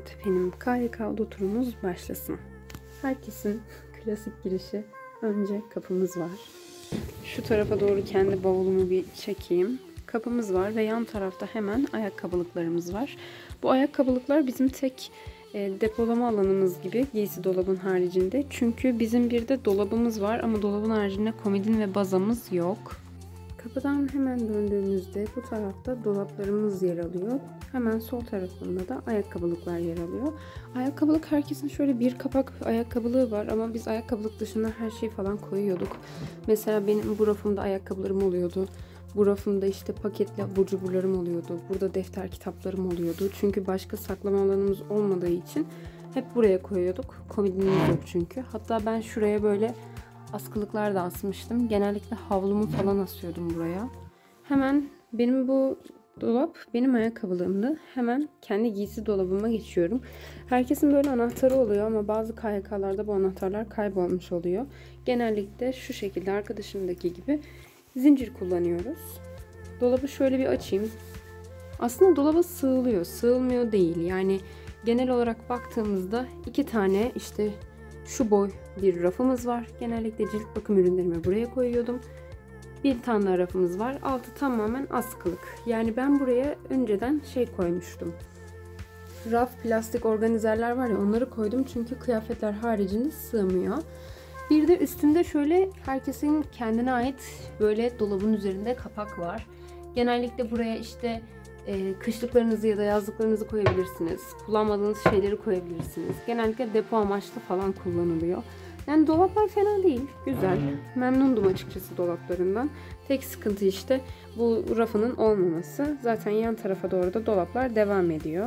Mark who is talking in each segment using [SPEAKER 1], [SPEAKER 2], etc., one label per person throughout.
[SPEAKER 1] Evet, benim KYK oda turumuz başlasın. Herkesin klasik girişi, önce kapımız var. Şu tarafa doğru kendi bavulumu bir çekeyim. Kapımız var ve yan tarafta hemen ayakkabılıklarımız var. Bu ayakkabılıklar bizim tek depolama alanımız gibi giysi dolabın haricinde. Çünkü bizim bir de dolabımız var ama dolabın haricinde komodin ve bazamız yok. Kapıdan hemen döndüğümüzde bu tarafta dolaplarımız yer alıyor. Hemen sol tarafında da ayakkabılıklar yer alıyor. Ayakkabılık herkesin şöyle bir kapak ayakkabılığı var ama biz ayakkabılık dışında her şeyi falan koyuyorduk. Mesela benim bu rafımda ayakkabılarım oluyordu. Bu rafımda işte paketli abur cuburlarım oluyordu. Burada defter kitaplarım oluyordu. Çünkü başka saklama alanımız olmadığı için hep buraya koyuyorduk. Komodinimiz yok çünkü. Hatta ben şuraya böyle askılıklar da asmıştım. Genellikle havlumu falan asıyordum buraya. Hemen benim bu dolap benim ayakkabılığımdı. Hemen kendi giysi dolabıma geçiyorum. Herkesin böyle anahtarı oluyor ama bazı KYK'larda bu anahtarlar kaybolmuş oluyor. Genellikle şu şekilde arkadaşımdaki gibi zincir kullanıyoruz. Dolabı şöyle bir açayım. Aslında dolaba sığılıyor. Sığılmıyor değil. Yani genel olarak baktığımızda iki tane işte şu boy bir rafımız var. Genellikle cilt bakım ürünlerimi buraya koyuyordum. Bir tane daha rafımız var. Altı tamamen askılık. Yani ben buraya önceden şey koymuştum. Raf plastik organizerler var ya, onları koydum çünkü kıyafetler haricinde sığmıyor. Bir de üstünde şöyle herkesin kendine ait böyle dolabın üzerinde kapak var. Genellikle buraya işte kışlıklarınızı ya da yazlıklarınızı koyabilirsiniz. Kullanmadığınız şeyleri koyabilirsiniz. Genellikle depo amaçlı falan kullanılıyor. Yani dolaplar fena değil. Güzel. Memnundum açıkçası dolaplarından. Tek sıkıntı işte bu rafının olmaması. Zaten yan tarafa doğru da dolaplar devam ediyor.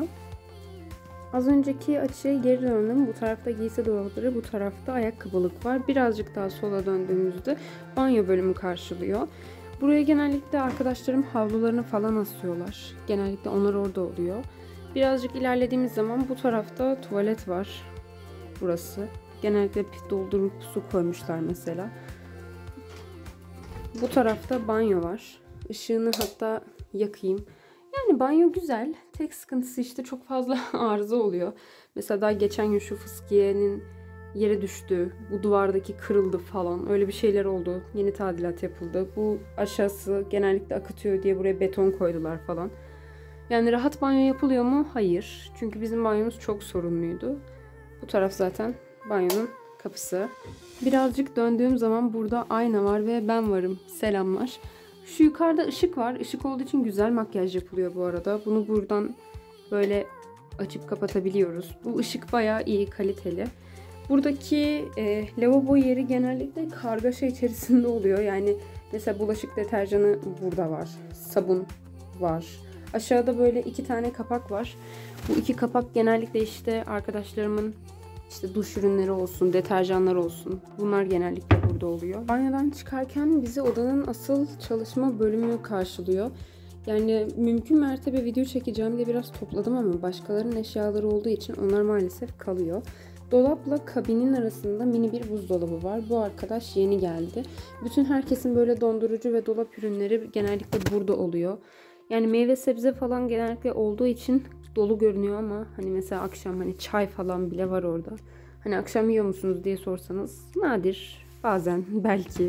[SPEAKER 1] Az önceki açıya geri döndüm. Bu tarafta giysi dolapları, bu tarafta ayakkabılık var. Birazcık daha sola döndüğümüzde banyo bölümü karşılıyor. Buraya genellikle arkadaşlarım havlularını falan asıyorlar. Genellikle onlar orada oluyor. Birazcık ilerlediğimiz zaman bu tarafta tuvalet var. Burası. Genellikle doldurup su koymuşlar mesela. Bu tarafta banyo var. Işığını hatta yakayım. Yani banyo güzel. Tek sıkıntısı işte çok fazla arıza oluyor. Mesela daha geçen gün şu fıskiyenin yere düştü. Bu duvardaki kırıldı falan. Öyle bir şeyler oldu. Yeni tadilat yapıldı. Bu aşağısı genellikle akıtıyor diye buraya beton koydular falan. Yani rahat banyo yapılıyor mu? Hayır. Çünkü bizim banyomuz çok sorunluydu. Bu taraf zaten banyonun kapısı. Birazcık döndüğüm zaman burada ayna var ve ben varım. Selamlar. Şu yukarıda ışık var. Işık olduğu için güzel makyaj yapılıyor bu arada. Bunu buradan böyle açıp kapatabiliyoruz. Bu ışık bayağı iyi, kaliteli. Buradaki lavabo yeri genellikle kargaşa içerisinde oluyor. Yani mesela bulaşık deterjanı burada var. Sabun var. Aşağıda böyle iki tane kapak var. Bu iki kapak genellikle işte arkadaşlarımın işte duş ürünleri olsun, deterjanlar olsun. Bunlar genellikle burada oluyor. Banyodan çıkarken bizi odanın asıl çalışma bölümü karşılıyor. Yani mümkün mertebe video çekeceğim diye biraz topladım ama başkalarının eşyaları olduğu için onlar maalesef kalıyor. Dolapla kabinin arasında mini bir buzdolabı var. Bu arkadaş yeni geldi. Bütün herkesin böyle dondurucu ve dolap ürünleri genellikle burada oluyor. Yani meyve sebze falan genellikle olduğu için dolu görünüyor ama hani mesela akşam hani çay falan bile var orada. Hani akşam yiyor musunuz diye sorsanız nadir, bazen belki.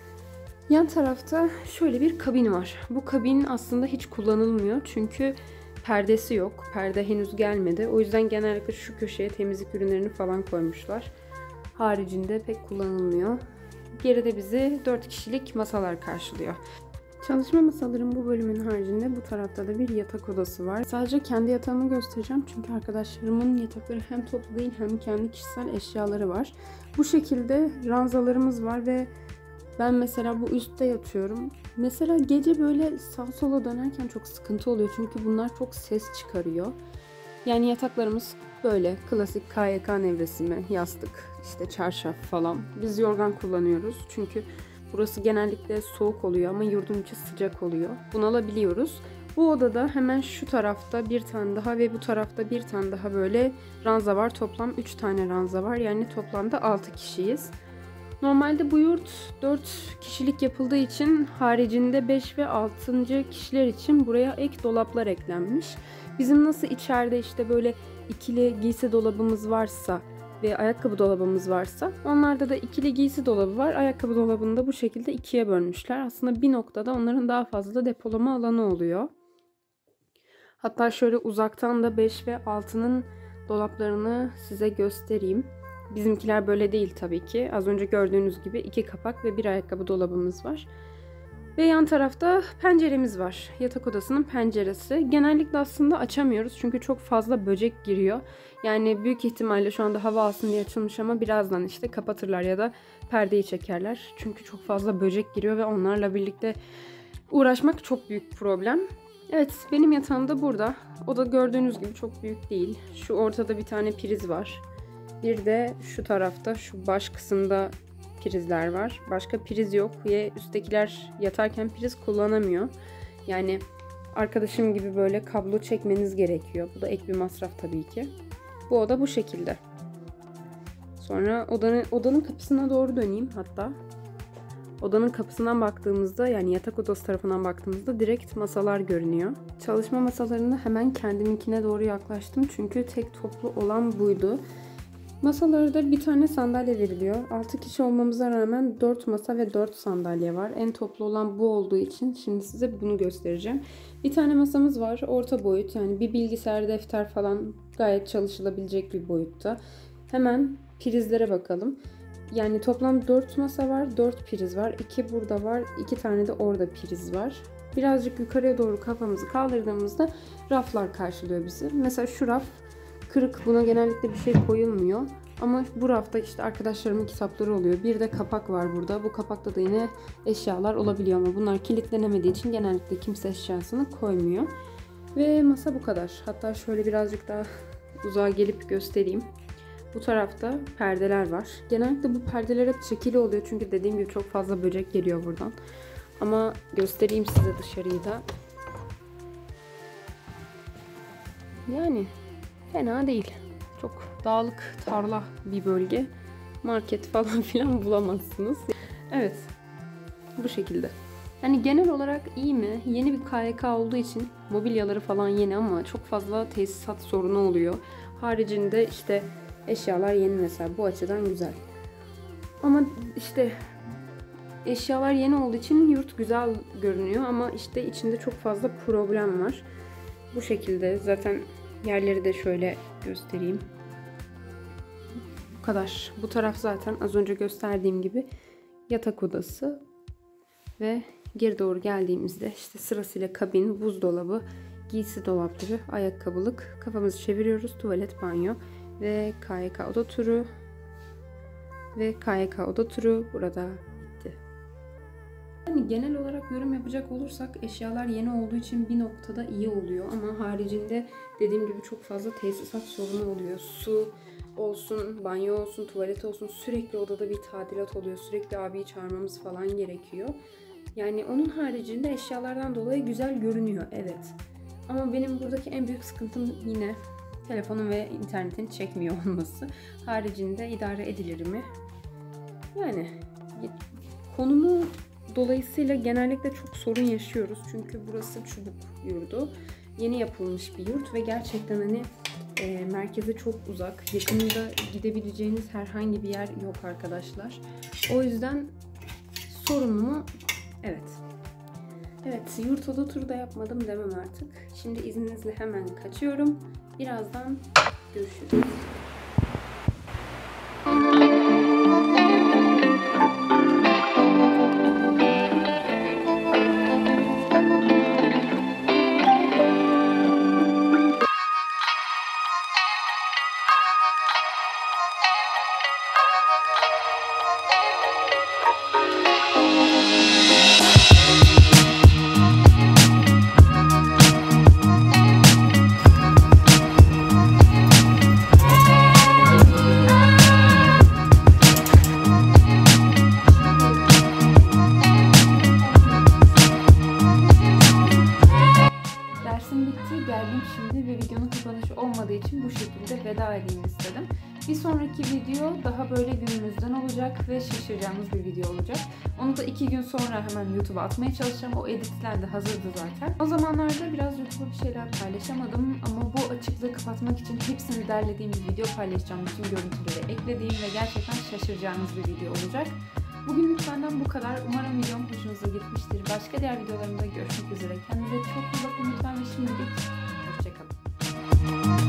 [SPEAKER 1] Yan tarafta şöyle bir kabin var. Bu kabin aslında hiç kullanılmıyor çünkü perdesi yok. Perde henüz gelmedi. O yüzden genellikle şu köşeye temizlik ürünlerini falan koymuşlar. Haricinde pek kullanılmıyor. Geride bizi 4 kişilik masalar karşılıyor. Çalışma masaların bu bölümün haricinde bu tarafta da bir yatak odası var. Sadece kendi yatağımı göstereceğim çünkü arkadaşlarımın yatakları hem toplu değil hem kendi kişisel eşyaları var. Bu şekilde ranzalarımız var ve ben mesela bu üstte yatıyorum. Mesela gece böyle sağa sola dönerken çok sıkıntı oluyor çünkü bunlar çok ses çıkarıyor. Yani yataklarımız böyle klasik KYK nevresimi, yastık, işte çarşaf falan. Biz yorgan kullanıyoruz çünkü burası genellikle soğuk oluyor ama yurdun içi sıcak oluyor. Bunalabiliyoruz. Bu odada hemen şu tarafta bir tane daha ve bu tarafta bir tane daha böyle ranza var. Toplam 3 tane ranza var. Yani toplamda 6 kişiyiz. Normalde bu yurt 4 kişilik yapıldığı için haricinde 5 ve 6. kişiler için buraya ek dolaplar eklenmiş. Bizim nasıl içeride işte böyle ikili giysi dolabımız varsa ve ayakkabı dolabımız varsa, onlarda da ikili giysi dolabı var. Ayakkabı dolabını da bu şekilde ikiye bölmüşler. Aslında bir noktada onların daha fazla depolama alanı oluyor. Hatta şöyle uzaktan da 5 ve 6'nın dolaplarını size göstereyim. Bizimkiler böyle değil tabii ki. Az önce gördüğünüz gibi 2 kapak ve bir ayakkabı dolabımız var. Ve yan tarafta penceremiz var. Yatak odasının penceresi. Genellikle aslında açamıyoruz çünkü çok fazla böcek giriyor. Yani büyük ihtimalle şu anda hava alsın diye açılmış ama birazdan işte kapatırlar ya da perdeyi çekerler. Çünkü çok fazla böcek giriyor ve onlarla birlikte uğraşmak çok büyük problem. Evet, benim yatağım da burada. O da gördüğünüz gibi çok büyük değil. Şu ortada bir tane priz var. Bir de şu tarafta, şu baş kısımda prizler var. Başka priz yok ve üsttekiler yatarken priz kullanamıyor. Yani arkadaşım gibi böyle kablo çekmeniz gerekiyor. Bu da ek bir masraf tabii ki. Bu oda bu şekilde. Sonra odanın kapısına doğru döneyim hatta. Odanın kapısından baktığımızda, yani yatak odası tarafından baktığımızda direkt masalar görünüyor. Çalışma masalarında hemen kendiminkine doğru yaklaştım çünkü tek toplu olan buydu. Masalarda bir tane sandalye veriliyor. 6 kişi olmamıza rağmen 4 masa ve 4 sandalye var. En toplu olan bu olduğu için şimdi size bunu göstereceğim. Bir tane masamız var. Orta boyut, yani bir bilgisayar, defter falan gayet çalışılabilecek bir boyutta. Hemen prizlere bakalım. Yani toplam 4 masa var, 4 priz var. 2 burada var, 2 tane de orada priz var. Birazcık yukarıya doğru kafamızı kaldırdığımızda raflar karşılıyor bizi. Mesela şu raf kırık, buna genellikle bir şey koyulmuyor. Ama bu rafta işte arkadaşlarımın kitapları oluyor. Bir de kapak var burada. Bu kapakta da yine eşyalar olabiliyor ama bunlar kilitlenemediği için genellikle kimse eşyasını koymuyor. Ve masa bu kadar. Hatta şöyle birazcık daha uzağa gelip göstereyim. Bu tarafta perdeler var. Genellikle bu perdeler hep çekili oluyor çünkü dediğim gibi çok fazla böcek geliyor buradan. Ama göstereyim size dışarıyı da. Yani fena değil. Çok dağlık, tarla bir bölge. Market falan filan bulamazsınız. Evet. Bu şekilde. Yani genel olarak iyi mi? Yeni bir KYK olduğu için mobilyaları falan yeni ama çok fazla tesisat sorunu oluyor. Haricinde işte eşyalar yeni mesela. Bu açıdan güzel. Ama işte eşyalar yeni olduğu için yurt güzel görünüyor ama işte içinde çok fazla problem var. Bu şekilde zaten yerleri de şöyle göstereyim. Bu kadar. Bu taraf zaten az önce gösterdiğim gibi yatak odası ve geri doğru geldiğimizde işte sırasıyla kabin, buzdolabı, giysi dolapları, ayakkabılık, kafamızı çeviriyoruz, tuvalet, banyo ve KYK oda turu ve KYK oda turu burada bitti. Yani genel olarak yorum yapacak olursak eşyalar yeni olduğu için bir noktada iyi oluyor ama haricinde dediğim gibi çok fazla tesisat sorunu oluyor. Su olsun, banyo olsun, tuvalet olsun, sürekli odada bir tadilat oluyor. Sürekli abiyi çağırmamız falan gerekiyor. Yani onun haricinde eşyalardan dolayı güzel görünüyor, evet. Ama benim buradaki en büyük sıkıntım yine telefonun ve internetin çekmiyor olması. Haricinde idare edilir mi? Yani konumu dolayısıyla genellikle çok sorun yaşıyoruz. Çünkü burası Çubuk yurdu. Yeni yapılmış bir yurt ve gerçekten hani merkeze çok uzak. Yakınında gidebileceğiniz herhangi bir yer yok arkadaşlar. O yüzden sorun mu? Evet. Evet, yurt oda turu da yapmadım demem artık. Şimdi izninizle hemen kaçıyorum. Birazdan görüşürüz. Geldim şimdi ve videonun kapanışı olmadığı için bu şekilde veda edeyim istedim. Bir sonraki video daha böyle günümüzden olacak ve şaşıracağımız bir video olacak. Onu da 2 gün sonra hemen YouTube'a atmaya çalışacağım. O editler de hazırdı zaten. O zamanlarda biraz YouTube'a bir şeyler paylaşamadım ama bu açıklığı kapatmak için hepsini derlediğim bir video paylaşacağım. Bütün görüntüleri eklediğim ve gerçekten şaşıracağınız bir video olacak. Bugünlük benden bu kadar. Umarım videom hoşunuza gitmiştir. Başka diğer videolarımda görüşmek üzere. Kendinize çok iyi bakın lütfen ve şimdilik hoşçakalın.